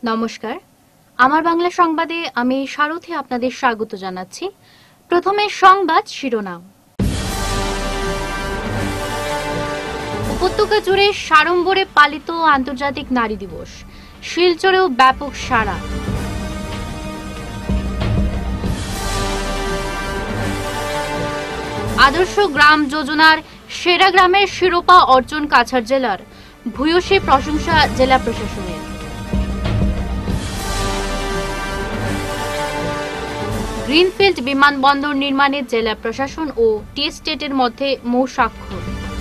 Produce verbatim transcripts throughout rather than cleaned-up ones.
নমস্কার, আমার বাংলা সংবাদে আমি সারথী আপনাদের স্বাগত জানাচ্ছি। প্রথমে সংবাদ শিরোনাম। উপত্যকা জুড়ে সাড়ম্বরে পালিত আন্তর্জাতিক নারী দিবস, শিলচরেও ব্যাপক সাড়া। আদর্শ গ্রাম যোজনার সেরা গ্রামের শিরোপা অর্জন কাছাড় জেলার, ভূয়সী প্রশংসা জেলা প্রশাসনের। গ্রিনফিল্ড বিমানবন্দর নির্মাণে জেলা প্রশাসন ও টি স্টেটের মধ্যে মৌ স্বাক্ষর।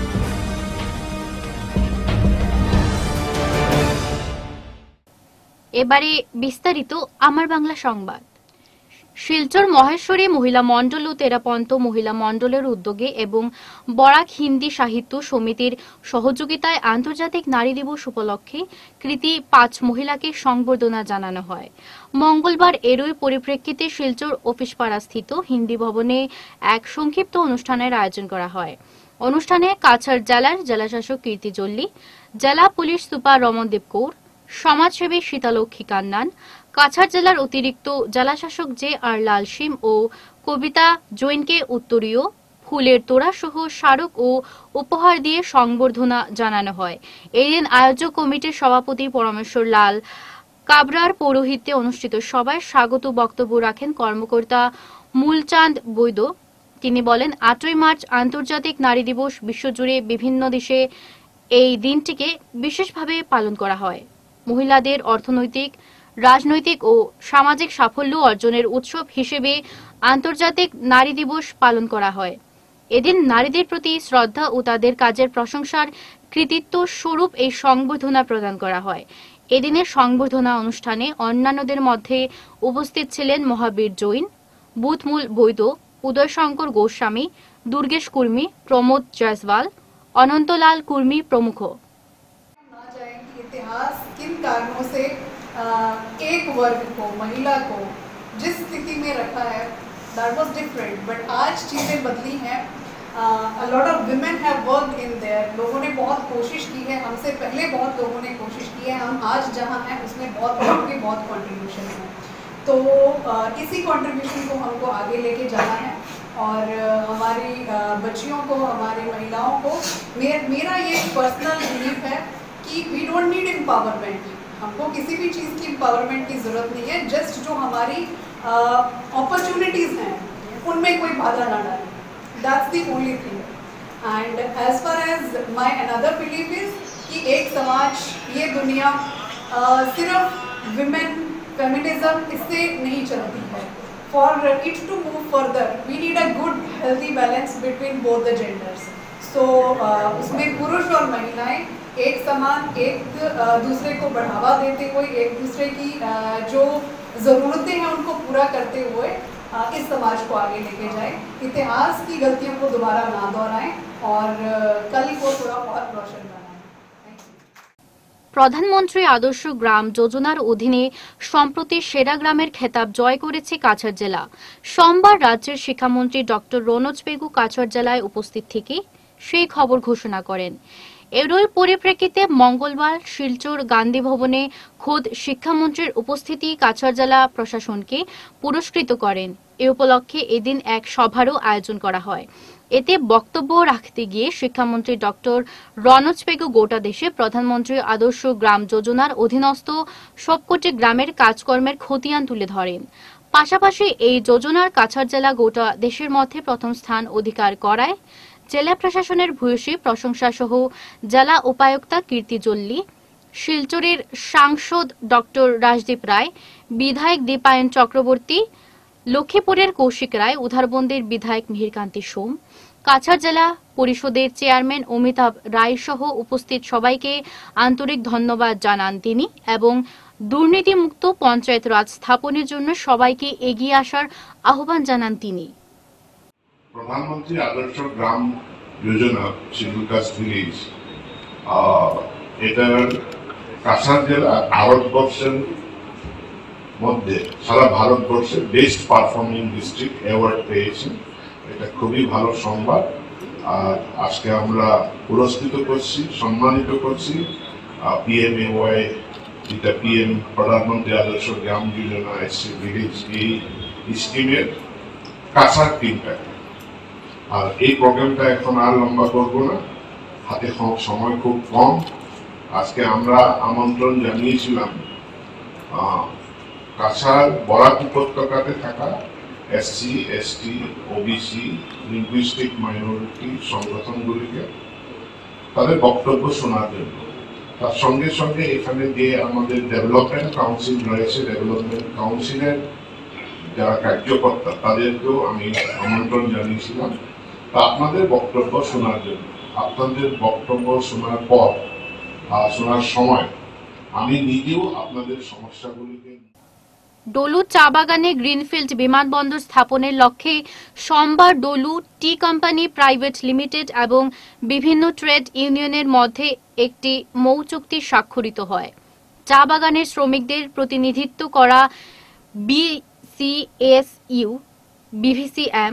এবারে বিস্তারিত আমার বাংলা সংবাদ। শিলচর মহেশ্বরী মহিলা মণ্ডল ও তেরাপন্ত মহিলা মণ্ডলের উদ্যোগে এবং বরাক হিন্দি সাহিত্য সমিতির সহযোগিতায় আন্তর্জাতিক নারী দিবস উপলক্ষে কৃতি পাঁচ মহিলাকে সংবর্ধনা জানানো হয়। মঙ্গলবার এরই পরিপ্রেক্ষিতে শিলচর অফিসপাড়া স্থিত হিন্দি ভবনে এক সংক্ষিপ্ত অনুষ্ঠানের আয়োজন করা হয়। অনুষ্ঠানে কাছাড় জেলার জেলাশাসক কীর্তি জল্লি, জেলা পুলিশ সুপার রমনদীপ কৌর, সমাজসেবী সীতালক্ষ্মী কান্নান, কাছাড় জেলার অতিরিক্ত জেলাশাসক জে আর লাল সিম ও কবিতা জৈনকে উত্তরীয়, ফুলের তোড়া সহ স্মারক ও উপহার দিয়ে সংবর্ধনা জানানো হয়। এই দিন আয়োজক কমিটির সভাপতি পরমেশ্বর লাল কাবরার পৌরোহিত্যে অনুষ্ঠিত সভায় স্বাগত বক্তব্য রাখেন কর্মকর্তা মূলচাঁদ বৈদ্য। তিনি বলেন, আটই মার্চ আন্তর্জাতিক নারী দিবস বিশ্বজুড়ে বিভিন্ন দেশে এই দিনটিকে বিশেষভাবে পালন করা হয়। মহিলাদের অর্থনৈতিক, রাজনৈতিক ও সামাজিক সাফল্য অর্জনের উৎসব হিসেবে আন্তর্জাতিক নারী দিবস পালন করা হয়। এদিন নারীদের প্রতি শ্রদ্ধা ও তাদের কাজের প্রশংসার কৃতিত্ব স্বরূপ এই সংবর্ধনা প্রদান করা হয়। এদিনের সংবর্ধনা অনুষ্ঠানে অন্যান্যদের মধ্যে উপস্থিত ছিলেন মহাবীর জৈন, বুথমূল বৈদ্য, উদয়শঙ্কর গোস্বামী, দুর্গেশ কুর্মী, প্রমোদ জয়সওয়াল, অনন্তলাল কুর্মী প্রমুখ। इतिहास किन कारणों से एक वर्ग को, महिला को जिस स्थिति में रखा है, that was different, but आज चीज़ें बदली हैं। a lot of women have worked in there, लोगों ने बहुत कोशिश की है, हमसे पहले बहुत लोगों ने कोशिश की है। हम आज जहाँ हैं उसमें बहुत लोगों की बहुत कंट्रीब्यूशन है, तो इसी कंट्रीब्यूशन को हमको आगे लेके जाना है और हमारी बच्चियों को, हमारी महिलाओं को, मेरा ये पर्सनल बिलीफ है कि वी डोंट नीड एम्पावरमेंट। हमको किसी भी चीज़ की एम्पावरमेंट की ज़रूरत नहीं है, जस्ट जो हमारी अपॉर्चुनिटीज़ uh, हैं उनमें कोई बाधा ना डालें, that's the only thing. And as far as my another believe is कि एक समाज, ये दुनिया uh, सिर्फ विमेन फेमिनिज्म इससे नहीं चलती है। For it to move further we need a good healthy balance between both the genders. So उसमें पुरुष और महिलाएं एक समान, एक दूसरे को बढ़ावा देते हुए, एक दूसरे की जो ज़रूरतें हैं उनको पूरा करते हुए इस समाज को आगे लेके जाए, इतिहास की गलतियों को दोबारा ना दोहराएं और कल को थोड़ा बहुत रोशन बनाएं। প্রধানমন্ত্রী আদর্শ গ্রাম যোজনার অধীনে সম্প্রতি সেরা গ্রামের খেতাব জয় করেছে কাছাড় জেলা। সোমবার রাজ্যের শিক্ষামন্ত্রী ডক্টর রনোজ পেগু কাছাড় জেলায় উপস্থিত থেকে সেই খবর ঘোষণা করেন। এরই পরিপ্রেক্ষিতে মঙ্গলবার শিলচর গান্ধী ভবনে খোদ শিক্ষামন্ত্রীর উপস্থিতি কাছাড় জেলা প্রশাসনকে পুরস্কৃত করেন। এ উপলক্ষে এদিন এক সভারও আয়োজন করা হয়। এতে বক্তব্য রাখতে গিয়ে শিক্ষামন্ত্রী ডক্টর রনোজ পেগু গোটা দেশে প্রধানমন্ত্রী আদর্শ গ্রাম যোজনার অধীনস্থ সবকটি গ্রামের কাজকর্মের খতিয়ান তুলে ধরেন। পাশাপাশি এই যোজনার কাছাড় জেলা গোটা দেশের মধ্যে প্রথম স্থান অধিকার করায় জেলা প্রশাসনের ভূয়সী প্রশংসা সহ জেলা উপায়ুক্তা কীর্তি জল্লি, শিলচরের সাংসদ ডক্টর রাজদীপ রায়, বিধায়ক দীপায়ন চক্রবর্তী, লক্ষ্মীপুরের কৌশিক রায়, উধারবন্দের বিধায়ক মিহিরকান্তি সোম, কাছাড় জেলা পরিষদের চেয়ারম্যান অমিতাভ রায় সহ উপস্থিত সবাইকে আন্তরিক ধন্যবাদ জানান তিনি এবং দুর্নীতিমুক্ত পঞ্চায়েত রাজ স্থাপনের জন্য সবাইকে এগিয়ে আসার আহ্বান জানান তিনি। প্রধানমন্ত্রী আদর্শ গ্রাম যোজনা শিডিউল কাস্ট ভিলেজ, এটার কাছাড় জেলা ভারতবর্ষের মধ্যে সারা ভারতবর্ষের বেস্ট পারফর্মিং ডিস্ট্রিক্ট অ্যাওয়ার্ড পেয়েছে। এটা খুবই ভালো সংবাদ। আর আজকে আমরা পুরস্কৃত করছি, সম্মানিত করছি পিএমএওয়াই যেটা পিএম প্রধানমন্ত্রী আদর্শ গ্রাম যোজনা এসছে ভিলেজ, এই স্কিমের কাঁচার টিমটাকে। আর এই প্রোগ্রামটা এখন আর লম্বা করবো না, হাতে সময় খুব কম। আজকে আমরা আমন্ত্রণ জানিয়েছিলাম কাছাড় বরাক উপত্যকাতে থাকা SC, ST, OBC, linguistic minority সংগঠনগুলিকে তাদের বক্তব্য শোনার জন্য। তার সঙ্গে সঙ্গে এখানে যে আমাদের ডেভেলপমেন্ট কাউন্সিল রয়েছে, ডেভেলপমেন্ট কাউন্সিলের যারা কার্যকর্তা তাদেরকেও আমি আমন্ত্রণ জানিয়েছিলাম তা আপনাদের বক্তব্য শোনার জন্য। আপনাদের বক্তব্য শোনার পর আর শোনার সময় আমি নিজেও আপনাদের সমস্যাগুলিকে। ডলু চা বাগানে গ্রিনফিল্ড বিমানবন্দর স্থাপনের লক্ষ্যে সোমবার Dolu tea company private limited এবং বিভিন্ন ট্রেড ইউনিয়নের মধ্যে একটি মৌ চুক্তি স্বাক্ষরিত হয়। চা বাগানের শ্রমিকদের প্রতিনিধিত্ব করা বিসিএসইউ, বিভিসিএম,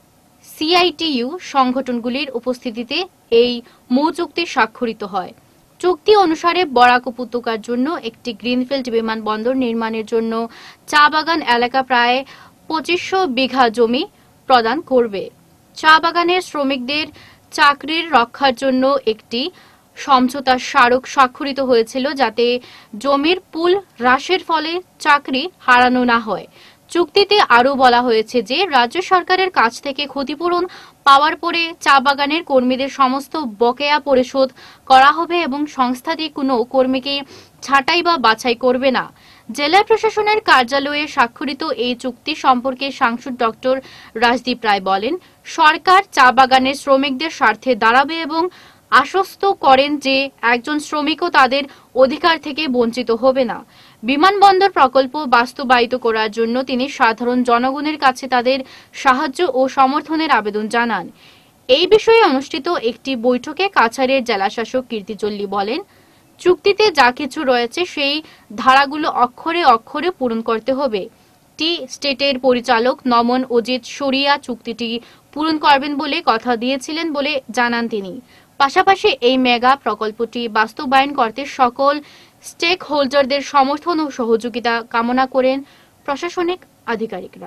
সিআইটিইউ সংগঠনগুলির উপস্থিতিতে এই মৌ চুক্তি স্বাক্ষরিত হয়। চুক্তি অনুসারে বরাক উপত্যকার জন্য একটি গ্রিনফিল্ড বিমানবন্দর নির্মাণের জন্য চা বাগান এলাকা প্রায় পঁচিশশো বিঘা জমি প্রদান করবে। চা বাগানের শ্রমিকদের চাকরির রক্ষার জন্য একটি সমঝোতা স্মারক স্বাক্ষরিত হয়েছিল, যাতে জমির পুল হ্রাসের ফলে চাকরি হারানো না হয়। চুক্তিতে আরও বলা হয়েছে যে রাজ্য সরকারের কাছ থেকে ক্ষতিপূরণ পাওয়ার পরে চা বাগানের কর্মীদের সমস্ত বকেয়া পরিশোধ করা হবে এবং সংস্থাটি কোনো কর্মীকে ছাঁটাই বা বাছাই করবে না। জেলা প্রশাসনের কার্যালয়ে স্বাক্ষরিত এই চুক্তি সম্পর্কে সাংসদ ডক্টর রাজদীপ রায় বলেন, সরকার চা বাগানের শ্রমিকদের স্বার্থে দাঁড়াবে এবং আশ্বস্ত করেন যে একজন শ্রমিকও তাদের অধিকার থেকে বঞ্চিত হবে না। বিমানবন্দর প্রকল্প বাস্তবায়িত করার জন্য তিনি সাধারণ জনগণের কাছে তাদের সাহায্য ও সমর্থনের আবেদন জানান। এই বিষয়ে অনুষ্ঠিত একটি বৈঠকে কাছাড়ের জেলাশাসক কীর্তি চল্লী বলেন, চুক্তিতে যা কিছু রয়েছে সেই ধারাগুলো অক্ষরে অক্ষরে পূরণ করতে হবে। টি স্টেটের পরিচালক নমন অজিত শরিয়া চুক্তিটি পূরণ করবেন বলে কথা দিয়েছিলেন বলে জানান তিনি। পাশাপাশি এই মেগা প্রকল্পটি বাস্তবায়ন করতে সকল স্টেক হোল্ডারদের সমর্থন ও সহযোগিতা কামনা করেন প্রশাসনিক আধিকারিকরা।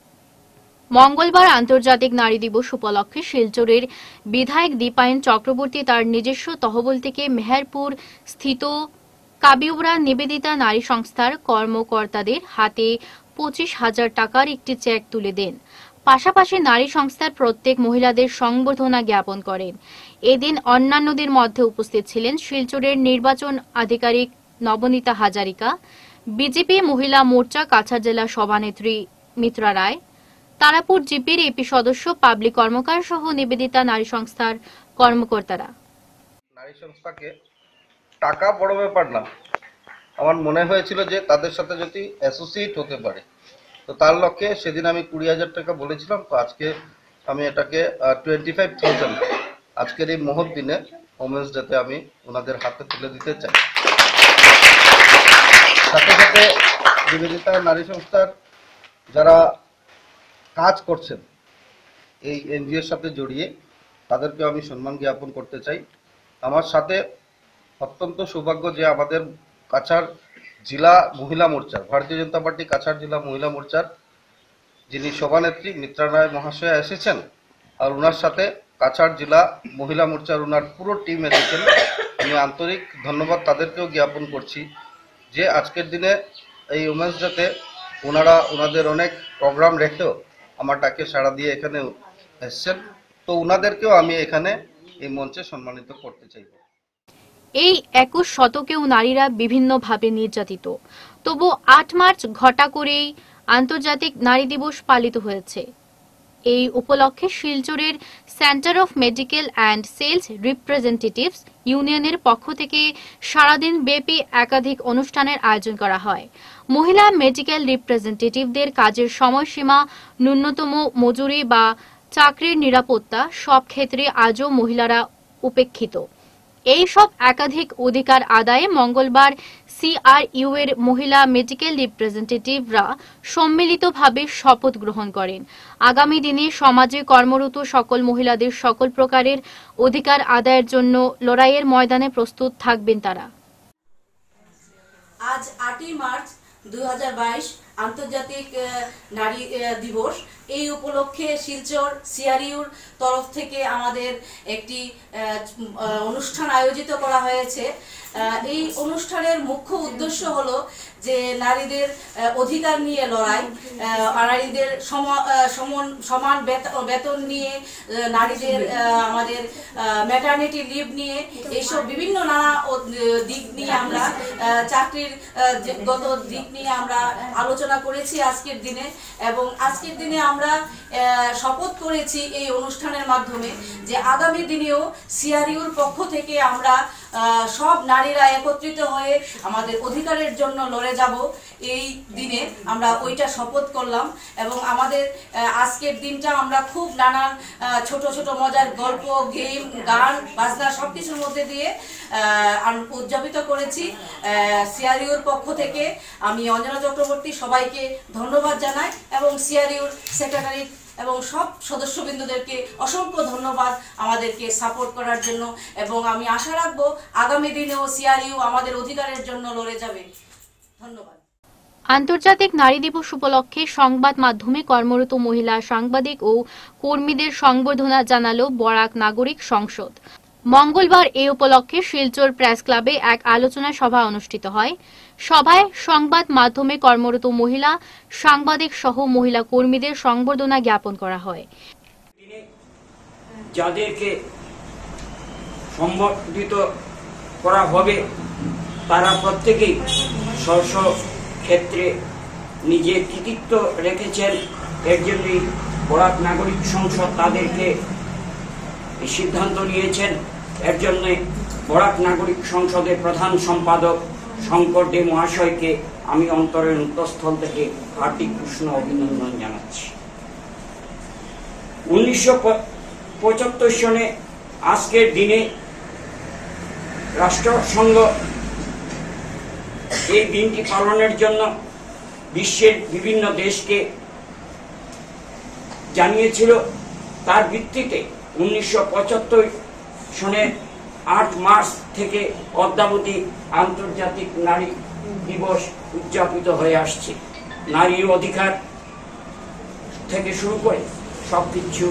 মঙ্গলবার আন্তর্জাতিক নারী দিবস উপলক্ষে শিলচরের বিধায়ক দীপায়ন চক্রবর্তী তার নিজস্ব তহবিল থেকে মেহেরপুর স্থিত কাবিউরা নিবেদিতা নারী সংস্থার কর্মকর্তাদের হাতে পঁচিশ হাজার টাকার একটি চেক তুলে দেন। পাশাপাশি নারী সংস্থার প্রত্যেক মহিলাদের সংবর্ধনা জ্ঞাপন করেন। এদিন অন্যান্যদের মধ্যে উপস্থিত ছিলেন শিলচরের নির্বাচন আধিকারিক নবনীতা হাজারিকা, বিজেপি মহিলা মোর্চা কাছাড় জেলা সভানেত্রী মিত্রা রায়, তারাপুর জিপির এপি সদস্য পাবলিক কর্মকার সহ নিবেদিতা নারী সংস্থার কর্মকর্তারা। নারী সংস্থাকে টাকা বড় ব্যাপার না, আমার মনে হয়েছিল যে তাদের সাথে যদি অ্যাসোসিয়েট হতে পারে, তো তার লক্ষ্যে সেদিন আমি কুড়ি হাজার টাকা বলেছিলাম। তো আজকে আমি এটাকে টোয়েন্টি ফাইভ থাউজেন্ড আজকের এই মহৎ দিনে ওমেন্স ডেতে আমি ওনাদের হাতে তুলে দিতে চাই। সাথে সাথে নিবেদিতা নারী সংস্থার যারা কাজ করছেন এই এনজিওর সাথে জড়িয়ে, তাদেরকে আমি সম্মান জ্ঞাপন করতে চাই। আমার সাথে অত্যন্ত সৌভাগ্য যে আমাদের কাছাড় জেলা মহিলা মোর্চার, ভারতীয় জনতা পার্টি কাছাড় জেলা মহিলা মোর্চার যিনি সভানেত্রী মিত্রা রায় মহাশয়া এসেছেন, আর ওনার সাথে কাছাড় জেলা মহিলা মোর্চার ওনার পুরো টিম এসেছেন। আমি আন্তরিক ধন্যবাদ তাদেরকেও জ্ঞাপন করছি যে আজকের দিনে এই ওমেন্স ডেতে ওনারা ওনাদের অনেক প্রোগ্রাম রেখেও আমার ডাকে সাড়া দিয়ে এখানে এসেছেন। তো ওনাদেরকেও আমি এখানে এই মঞ্চে সম্মানিত করতে চাইব। এই একুশ শতকেও নারীরা বিভিন্নভাবে নির্যাতিত, তবু আট মার্চ ঘটা করেই আন্তর্জাতিক নারী দিবস পালিত হয়েছে। এই উপলক্ষে শিলচরের centre of medical and sales representatives ইউনিয়নের পক্ষ থেকে সারাদিন ব্যাপী একাধিক অনুষ্ঠানের আয়োজন করা হয়। মহিলা মেডিকেল রিপ্রেজেন্টেটিভদের কাজের সময়সীমা, ন্যূনতম মজুরি বা চাকরির নিরাপত্তা সব ক্ষেত্রে আজও মহিলারা উপেক্ষিত। এই সব একাধিক অধিকার আদায়ে মঙ্গলবার সিআরইউ এর মহিলা মেডিকেল রিপ্রেজেন্টেটিভরা সম্মিলিতভাবে শপথ গ্রহণ করেন। আগামী দিনে সমাজে কর্মরত সকল মহিলাদের সকল প্রকারের অধিকার আদায়ের জন্য লড়াইয়ের ময়দানে প্রস্তুত থাকবেন তারা। আজ আটই মার্চ দুই হাজার বাইশ আন্তর্জাতিক নারী দিবস। এই উপলক্ষে শিলচর সিআরইউর তরফ থেকে আমাদের একটি অনুষ্ঠান আয়োজিত করা হয়েছে। এই অনুষ্ঠানের মুখ্য উদ্দেশ্য হলো যে নারীদের অধিকার নিয়ে লড়াই, নারীদের সমান বেতন নিয়ে, নারীদের আমাদের ম্যাটারনিটি লিভ নিয়ে, এইসব বিভিন্ন নানা দিক নিয়ে আমরা চাকরির গত দিক নিয়ে আমরা আলোচনা করেছি আজকের দিনে। এবং আজকের দিনে আমরা শপথ করেছি এই অনুষ্ঠানের মাধ্যমে যে আগামী দিনেও সিআরইউর পক্ষ থেকে আমরা সব নারীরা একত্রিত হয়ে আমাদের অধিকারের জন্য লড়ে যাব। এই দিনে আমরা ওইটা শপথ করলাম এবং আমাদের আজকের দিনটা আমরা খুব নানান ছোট ছোট মজার গল্প, গেম, গান, বাজনা সব কিছুর মধ্যে দিয়ে উদযাপিত করেছি। সিআরইউর পক্ষ থেকে আমি অঞ্জনা চক্রবর্তী সবাইকে ধন্যবাদ জানাই এবং সিআরইউর সেক্রেটারি এবং সব সদস্যবৃন্দদেরকে অসংখ্য ধন্যবাদ আমাদেরকে সাপোর্ট করার জন্য। এবং আমি আশা রাখবো আগামী দিনেও সিআরইউ আমাদের অধিকারের জন্য লড়ে যাবে। ধন্যবাদ। আন্তর্জাতিক নারী দিবস উপলক্ষে সংবাদ মাধ্যমে কর্মরত মহিলা সাংবাদিক ও কর্মীদের সংবর্ধনা জানালো বরাক নাগরিক সংসদ। মঙ্গলবার এ উপলক্ষে শিলচর প্রেস ক্লাবে এক আলোচনা সভা অনুষ্ঠিত হয়। সভায় সংবাদ মাধ্যমে কর্মরত মহিলা সাংবাদিক সহ মহিলা কর্মীদের সংবর্ধনা জ্ঞাপন করা হয়। যাদেরকে সম্বর্ধিত করা হবে তারা প্রত্যেকেই স্ব ক্ষেত্রে নিজের কৃতিত্ব রেখেছেন। এর জন্যই বরাক নাগরিক সংসদ তাদেরকে সিদ্ধান্ত নিয়েছেন। এর জন্য বরাক নাগরিক সংসদের প্রধান সম্পাদক শঙ্কর দে মহাশয়কে আমি অন্তরের অন্তঃস্থল থেকে হার্দিক কৃষ্ণ অভিনন্দন জানাচ্ছি। উনিশশো পঁচাত্তর সনে আজকের দিনে রাষ্ট্রসংঘ এই দিনটি পালনের জন্য বিশ্বের বিভিন্ন দেশকে জানিয়েছিল। তার ভিত্তিতে উনিশশো পঁচাত্তর সনের আট মার্চ থেকে অদ্যাবধি আন্তর্জাতিক নারী দিবস উদযাপিত হয়ে আসছে। নারীর অধিকার থেকে শুরু করে সবকিছু।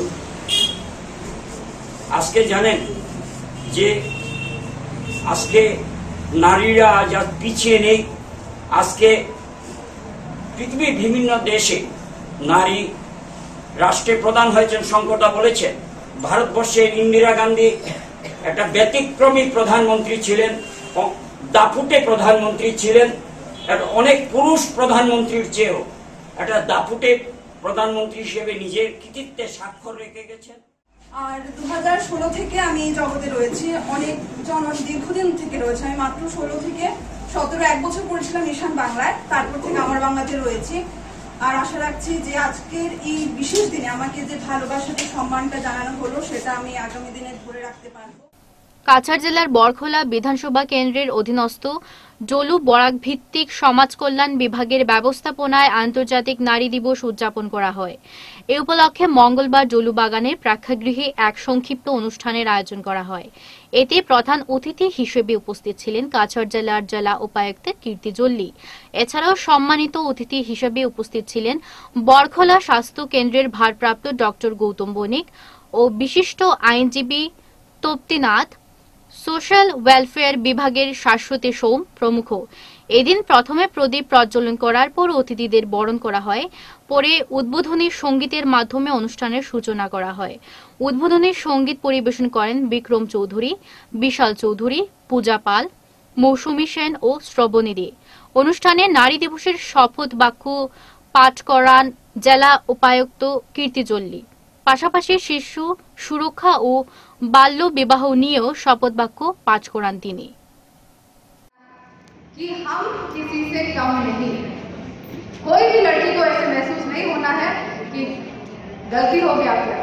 আজকে জানেন যে আজকে নারীরা আজ আর পিছিয়ে নেই। আজকে পৃথিবীর বিভিন্ন দেশে নারী রাষ্ট্রের প্রধান হয়েছেন। শঙ্করদা বলেছেন ভারতবর্ষের ইন্দিরা গান্ধী একটা ব্যতিক্রমী প্রধানমন্ত্রী ছিলেন, দাপুটে প্রধানমন্ত্রী ছিলেন। অনেক পুরুষ প্রধানমন্ত্রীর চেয়েও একটা দাপুটে প্রধানমন্ত্রী হিসেবে নিজের কৃতিত্বে স্বাক্ষর রেখে গেছেন। আর দু হাজার ষোলো থেকে আমি জগতে রয়েছি, অনেক জন দীর্ঘদিন থেকে রয়েছে। আমি মাত্র ষোলো থেকে সতেরো এক বছর পড়েছিলাম ঈশান বাংলায়, তারপর থেকে আমার বাংলাতে রয়েছি। আর আশা রাখছি যে আজকের এই বিশেষ দিনে আমাকে যে ভালোবাসাতে সম্মানটা জানানো হলো সেটা আমি আগামী দিনে ধরে রাখতে পারবো। কাছাড় জেলার বরখোলা বিধানসভা কেন্দ্রের অধীনস্থ জলু বরাক ভিত্তিক সমাজ কল্যাণ বিভাগের ব্যবস্থাপনায় আন্তর্জাতিক নারী দিবস উদযাপন করা হয়। এ উপলক্ষে মঙ্গলবার জলু বাগানের প্রেক্ষাগৃহে এক সংক্ষিপ্ত অনুষ্ঠানের আয়োজন করা হয়। এতে প্রধান অতিথি হিসেবে উপস্থিত ছিলেন কাছাড় জেলার জেলা উপায়ুক্ত কীর্তি জল্লি। এছাড়াও সম্মানিত অতিথি হিসেবে উপস্থিত ছিলেন বরখোলা স্বাস্থ্য কেন্দ্রের ভারপ্রাপ্ত ডক্টর গৌতম বণিক ও বিশিষ্ট আইনজীবী তপ্তিনাথ, সোশ্যাল ওয়েলফেয়ার বিভাগের শাশ্বতী সোম প্রমুখ। এদিন প্রথমে প্রদীপ প্রজ্বলন করার পর অতিথিদের বরণ করা হয়। পরে উদ্বোধনী সঙ্গীতের মাধ্যমে অনুষ্ঠানের সূচনা করা হয়। উদ্বোধনী সঙ্গীত পরিবেশন করেন বিক্রম চৌধুরী, বিশাল চৌধুরী, পূজা পাল, মৌসুমী সেন ও শ্রবণী দে। অনুষ্ঠানে নারী দিবসের শপথ বাক্য পাঠ করান জেলা উপায়ুক্ত কীর্তি জল্লি। পাশাপাশি শিশু সুরক্ষা ও বাল্য বিবাহ নিয়েও শপথ বাক্য পাঠ করান তিনি। कि हम किसी से कम नहीं, कोई भी लड़की को ऐसे महसूस नहीं होना है कि गलती हो गया क्या।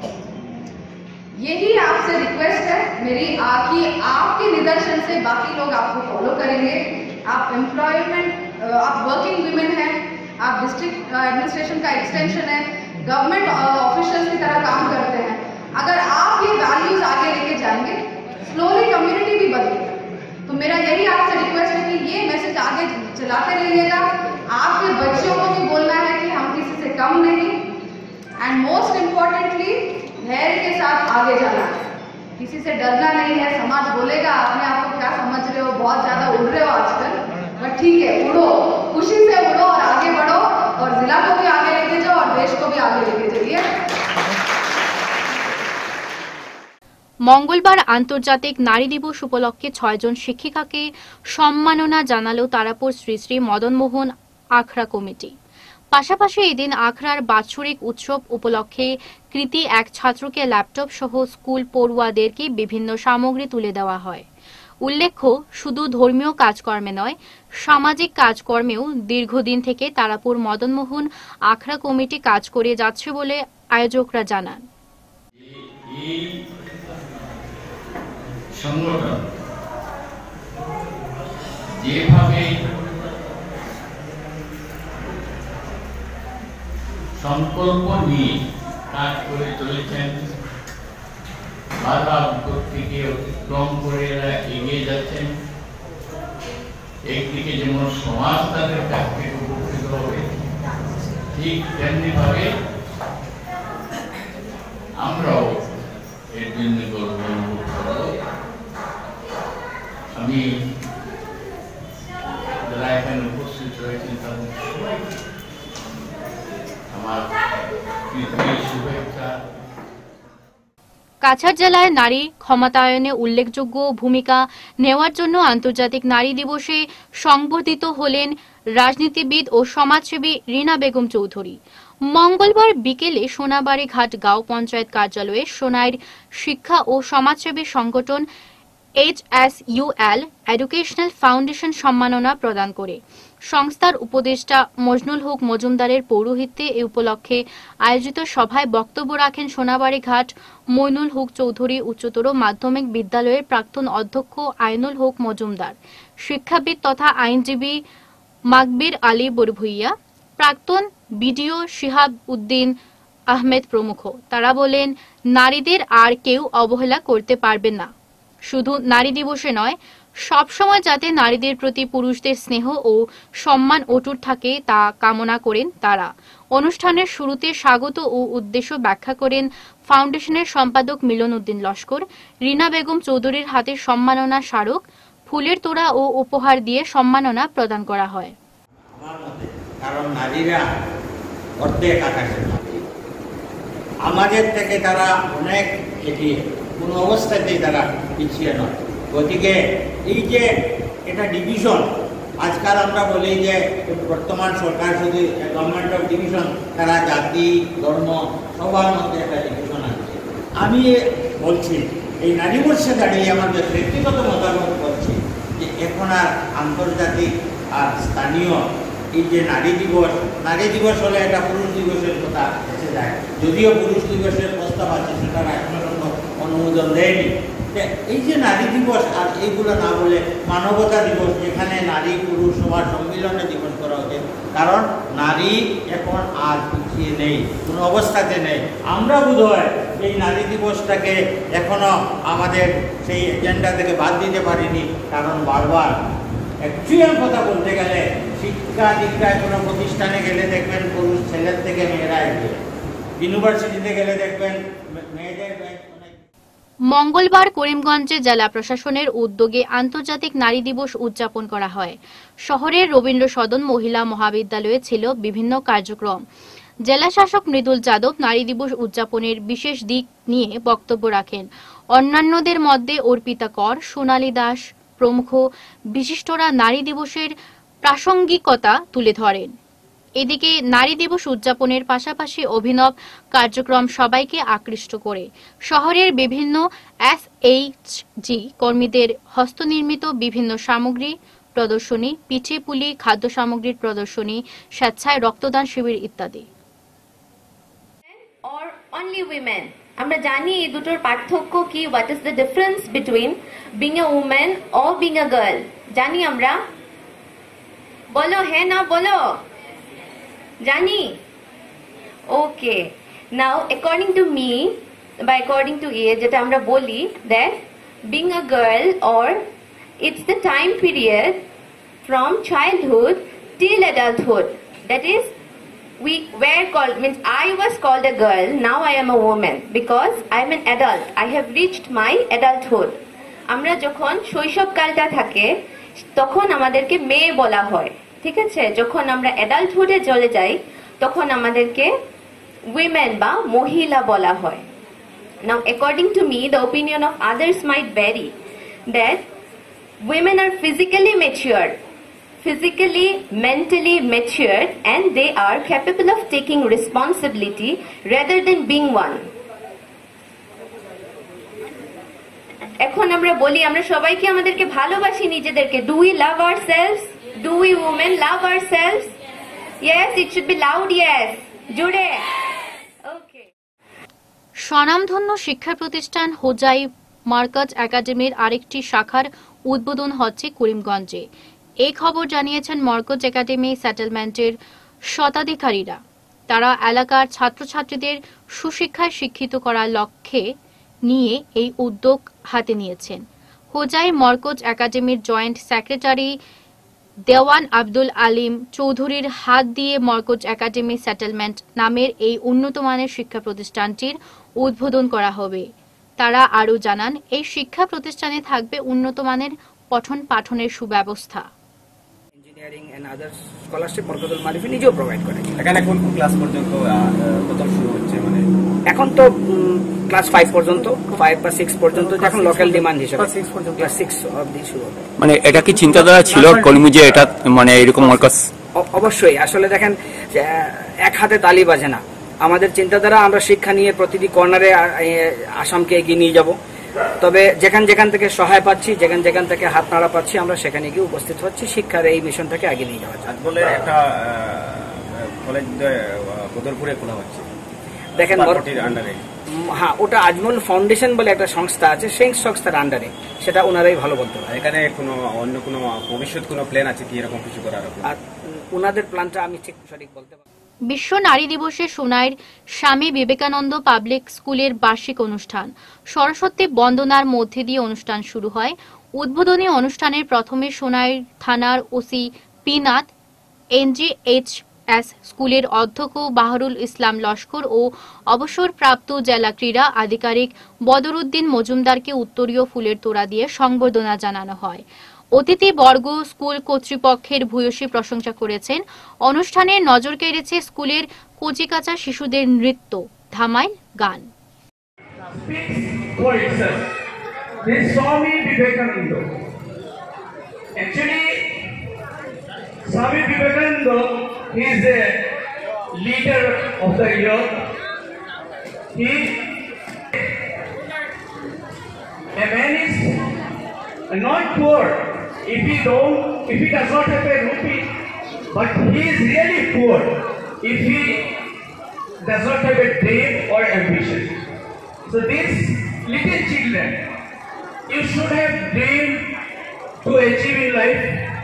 यही आपसे रिक्वेस्ट है मेरी, कि आपके निदर्शन से बाकी लोग आपको फॉलो करेंगे। आप एम्प्लॉयमेंट, आप वर्किंग वुमेन हैं, आप डिस्ट्रिक्ट एडमिनिस्ट्रेशन का एक्सटेंशन है, गवर्नमेंट ऑफिशियल्स की तरह काम करते हैं। अगर आप ये वैल्यूज आगे लेके जाएंगे, स्लोली कम्युनिटी भी बदलेगा। तो मेरा यही आपसे रिक्वेस्ट है कि ये मैसेज आगे चलाते रहिएगा। आपके बच्चों को भी बोलना है कि हम किसी से कम नहीं, एंड मोस्ट इम्पोर्टेंटली धैर्य के साथ आगे जाना है, किसी से डरना नहीं है। समाज बोलेगा अपने आप को क्या समझ रहे हो, बहुत ज्यादा उड़ रहे हो आजकल, बट ठीक है, उड़ो, खुशी से उड़ो और आगे बढ़ो, और जिला को भी आगे लेके जाओ और देश को भी आगे लेके जाइए। মঙ্গলবার আন্তর্জাতিক নারী দিবস উপলক্ষে ছয়জন শিক্ষিকাকে সম্মাননা জানালো তারাপুর শ্রী শ্রী মদনমোহন আখড়া কমিটি। পাশাপাশি এদিন আখড়ার বাৎসরিক উৎসব উপলক্ষে কৃতি এক ছাত্রকে ল্যাপটপ সহ স্কুল পড়ুয়াদেরকে বিভিন্ন সামগ্রী তুলে দেওয়া হয়। উল্লেখ্য, শুধু ধর্মীয় কাজকর্মে নয়, সামাজিক কাজকর্মেও দীর্ঘদিন থেকে তারাপুর মদনমোহন আখড়া কমিটি কাজ করে যাচ্ছে বলে আয়োজকরা জানান। সংগঠন যেভাবে সংকল্প নিয়ে কাজ করে চলেছেন, বাধা বিপত্তিকে অতিক্রম করে এরা এগিয়ে যাচ্ছেন, একদিকে যেমন সমাজ তাদের কাছ থেকে উপকৃত হবে, ঠিক তেমনি ভাবে আমরাও এর জন্য গর্ব অনুভব করব। আমি যারা এখানে উপস্থিত রয়েছেন তাদের সবাইকে আমার প্রীতি শুভেচ্ছা। কাছাড় জেলায় নারী ক্ষমতায়নে উল্লেখযোগ্য ভূমিকা নেওয়ার জন্য আন্তর্জাতিক নারী দিবসে সংবর্ধিত হলেন রাজনীতিবিদ ও সমাজসেবী রীনা বেগম চৌধুরী। মঙ্গলবার বিকেলে সোনাবাড়ি ঘাট গাঁও পঞ্চায়েত কার্যালয়ে সোনাইর শিক্ষা ও সমাজসেবী সংগঠন H S U L educational foundation সম্মাননা প্রদান করে সংস্থার উপদেষ্টা মজনুল হক মজুমদারের পৌরোহিত্যে এ উপলক্ষে আয়োজিত সভায় বক্তব্য রাখেন সোনাবাড়ি ঘাট মইনুল হক চৌধুরী উচ্চতর মাধ্যমিক বিদ্যালয়ের প্রাক্তন অধ্যক্ষ আইনুল হক মজুমদার, শিক্ষাবিদ তথা আইনজীবী মাকবির আলী বরভুইয়া, প্রাক্তন বিডিও শিহাব উদ্দিন আহমেদ প্রমুখ। তারা বলেন, নারীদের আর কেউ অবহেলা করতে পারবে না। শুধু নারী দিবসে নয়, সবসময় যাতে নারীদের প্রতি পুরুষদের স্নেহ ও সম্মান অটুট থাকে তা কামনা করেন তারা। অনুষ্ঠানের শুরুতে স্বাগত ও উদ্দেশ্য ব্যাখ্যা করেন ফাউন্ডেশনের সম্পাদক মিলন উদ্দিন লস্কর। রীনা বেগম চৌধুরীর হাতে সম্মাননা স্মারক, ফুলের তোড়া ও উপহার দিয়ে সম্মাননা প্রদান করা হয়। কারণ নারীরা অর্ধেক আকাশের নারী, আমাদের থেকে তারা অনেক এগিয়ে, কোনো অবস্থাতেই তারা পিছিয়ে নয়। গতিকে এই যে এটা ডিভিশন, আজকাল আমরা বলি যে বর্তমান সরকার শুধু গভর্নমেন্ট অফ ডিভিশন, তারা জাতি ধর্ম সবার মধ্যে একটা ডিভিশন আছে। আমি বলছি এই নারী বর্ষে দাঁড়িয়ে আমাদের ব্যক্তিগত মতামত করছি যে এখন আর আন্তর্জাতিক আর স্থানীয় এই যে নারী দিবস, নারী দিবস হলে একটা পুরুষ দিবসের কথা এসে যায়, যদিও পুরুষ দিবসের প্রস্তাব আছে সেটা এখনো কোনো অনুমোদন দেয়নি। এই যে নারী দিবস আর এইগুলো না বলে মানবতা দিবস, যেখানে নারী পুরুষ সবার সম্মিলনে দিবস করা উচিত, কারণ নারী এখন আর পিছিয়ে নেই, কোনো অবস্থাতে নেই। আমরা বোধ হয় এই নারী দিবসটাকে এখনো আমাদের সেই এজেন্ডা থেকে বাদ দিতে পারিনি, কারণ বারবার অ্যাকচুয়াল কথা বলতে গেলে শিক্ষা দীক্ষায় কোনো প্রতিষ্ঠানে গেলে দেখবেন পুরুষ ছেলের থেকে মেয়েরা এগিয়ে, ইউনিভার্সিটিতে গেলে দেখবেন মেয়েদের। মঙ্গলবার করিমগঞ্জে জেলা প্রশাসনের উদ্যোগে আন্তর্জাতিক নারী দিবস উদযাপন করা হয়। শহরের রবীন্দ্র সদন মহিলা মহাবিদ্যালয়ে ছিল বিভিন্ন কার্যক্রম। জেলা শাসক মৃদুল যাদব নারী দিবস উদযাপনের বিশেষ দিক নিয়ে বক্তব্য রাখেন। অন্যান্যদের মধ্যে অর্পিতা কর, সোনালী দাস প্রমুখ বিশিষ্টরা নারী দিবসের প্রাসঙ্গিকতা তুলে ধরেন। এদিকে নারী দিবস উদযাপনের পাশাপাশি অভিনব কার্যক্রম সবাইকে আকৃষ্ট করে। শহরের বিভিন্ন এস এইচ জি কর্মীদের হস্তনির্মিত বিভিন্ন সামগ্রী প্রদর্শনী, পিঠে পুলি, খাদ্য সামগ্রীর প্রদর্শনী, স্বেচ্ছায় রক্তদান শিবির ইত্যাদি। or only women, আমরা জানি এই দুটোর পার্থক্য কি, what is the difference between being a woman or being a girl, জানি আমরা? বলো হ্যাঁ না বলো, জানি? Okay, now according to me, by according to এ যেটা আমরা বলি, that being a girl or It's the time period from childhood till adulthood. That is, we were called, means I was called a girl, now I am a woman because I am an adult. I have reached my adulthood. আমরা যখন শৈশবকালটা থাকে তখন আমাদেরকে মেয়ে বলা হয়, ঠিক আছে? যখন আমরা অ্যাডাল্টহুডে চলে যাই তখন আমাদেরকে উইমেন বা মহিলা বলা হয়। Now according to me, the opinion of others might vary that women are physically mature, physically, mentally matured, and they are capable of taking responsibility rather than being one. এখন আমরা বলি আমরা সবাই কি আমাদেরকে ভালোবাসি নিজেদেরকে? Do we love ourselves? Do we women love ourselves? Yes, it should be loud yes. জোরে। Okay. স্বনামধন্য শিক্ষা প্রতিষ্ঠান হোজাই মার্কাজ একাডেমির আরেকটি শাখার উদ্বোধন হচ্ছে করিমগঞ্জে। এই খবর জানিয়েছেন মার্কাজ একাডেমি সেটেলমেন্টের শতাধিকারীরা। তারা এলাকার ছাত্রছাত্রীদের সুশিক্ষায় শিক্ষিত করার লক্ষ্যে নিয়ে এই উদ্যোগ হাতে নিয়েছেন। হোজাই মার্কাজ একাডেমির জয়েন্ট সেক্রেটারি দেওয়ান আব্দুল আলিম চৌধুরীর হাত দিয়ে মার্কাজ একাডেমি সেটেলমেন্ট নামের এই উন্নতমানের শিক্ষা প্রতিষ্ঠানটির উদ্বোধন করা হবে। তারা আরও জানান, এই শিক্ষা প্রতিষ্ঠানে থাকবে উন্নতমানের পঠন পাঠনের সুব্যবস্থা। Engineering and other scholarship Markazul Maarif নিজেও প্রোভাইড করে। এখানে কোন কোন ক্লাস পর্যন্ত প্রথম শুরু হচ্ছে? মানে এখন তো ক্লাস ফাইভ পর্যন্ত, ফাইভ বা সিক্স পর্যন্ত, এখন লোকাল ডিমান্ড হিসেবে সিক্স পর্যন্ত, ক্লাস সিক্স অবধি শুরু হবে। মানে এটা কি চিন্তাধারা ছিল কলিমুজে এটা মানে এরকম মার্কাজ? অবশ্যই। আসলে দেখেন, এক হাতে তালি বাজে না। আমাদের চিন্তাধারা, আমরা শিক্ষা নিয়ে প্রতিটি কর্নারে আসামকে এগিয়ে নিয়ে যাব। তবে যেখান যেখান থেকে সহায় পাচ্ছি, যেখান যেখান থেকে হাত নাড়া পাচ্ছি, আমরা সেখানে গিয়ে উপস্থিত হচ্ছি শিক্ষার এই মিশনটাকে আগে নিয়ে যাওয়া যায়। বলে একটা কলেজ বদরপুরে খোলা হচ্ছে, দেখেন আন্ডারে। হ্যাঁ, ওটা আজমল ফাউন্ডেশন বলে একটা সংস্থা আছে, সেই সংস্থার আন্ডারে, সেটা ওনারাই ভালো বলতে পারে। এখানে কোনো অন্য কোনো ভবিষ্যৎ কোনো প্ল্যান আছে কি এরকম কিছু করার? আর ওনাদের প্ল্যানটা আমি ঠিক সঠিক বলতে পারি। বিশ্ব নারী দিবসে সোনাইর স্বামী বিবেকানন্দ পাবলিক স্কুলের বার্ষিক অনুষ্ঠান সরস্বতী বন্দনার মধ্যে দিয়ে অনুষ্ঠান শুরু হয়। উদ্বোধনী অনুষ্ঠানের প্রথমে সোনাইর থানার ওসি পিনাথ, এনজিএইচএস স্কুলের অধ্যক্ষ বাহরুল ইসলাম লস্কর ও অবসরপ্রাপ্ত জেলা ক্রীড়া আধিকারিক বদরুদ্দিন মজুমদারকে উত্তরীয় ফুলের তোড়া দিয়ে সংবর্ধনা জানানো হয়। অতিথি বর্গ স্কুল কর্তৃপক্ষের ভূয়সী প্রশংসা করেছেন। অনুষ্ঠানে নজর কেড়েছে স্কুলের কচিকাঁচা শিশুদের নৃত্য, ধামাইল গান। Swami Vivekananda. Actually, Swami Vivekananda is a leader of the year. He, a man is not poor if he don't, if he does not have a rupee, but he is really poor if he does not have a dream or ambition. So these little children, you should have dream to achieve in life.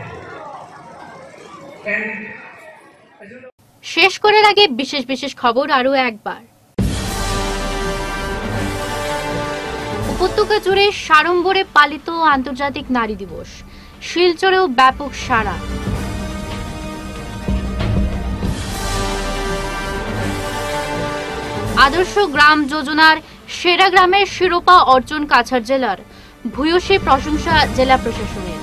And শেষ করার আগে বিশেষ বিশেষ খবর আরো একবার। উপত্যকা জুড়ে সাড়ম্বরে পালিত আন্তর্জাতিক নারী দিবস, শিলচরেও ব্যাপক সাড়া। আদর্শ গ্রাম যোজনার সেরা গ্রামের শিরোপা অর্জন কাছাড় জেলার, ভূয়সী প্রশংসা জেলা প্রশাসনের।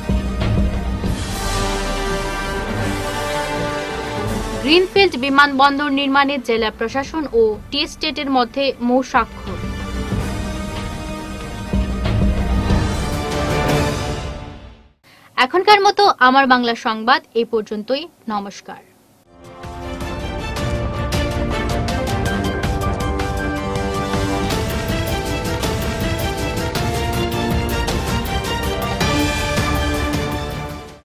গ্রিনফিল্ড বিমানবন্দর নির্মাণে জেলা প্রশাসন ও টি স্টেটের মধ্যে মৌ স্বাক্ষর। এখনকার মতো আমার বাংলা সংবাদ এই পর্যন্তই। নমস্কার।